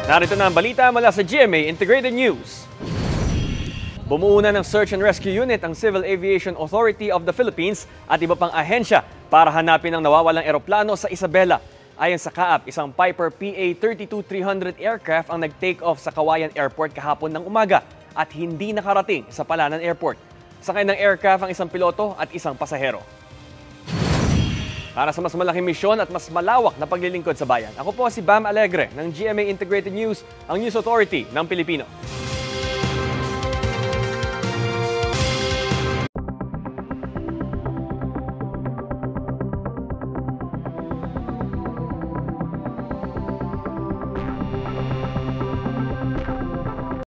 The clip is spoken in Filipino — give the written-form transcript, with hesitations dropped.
Narito na ang balita mula sa GMA Integrated News. Bumuo na ng Search and Rescue Unit ang Civil Aviation Authority of the Philippines at iba pang ahensya para hanapin ang nawawalang eroplano sa Isabela. Ayon sa CAAP, isang Piper PA-32-300 aircraft ang nag-take off sa Kawayan Airport kahapon ng umaga at hindi nakarating sa Palanan Airport. Sakay ng aircraft ang isang piloto at isang pasahero. Para sa mas malaking misyon at mas malawak na paglilingkod sa bayan, ako po si Bam Alegre ng GMA Integrated News, ang News Authority ng Pilipino.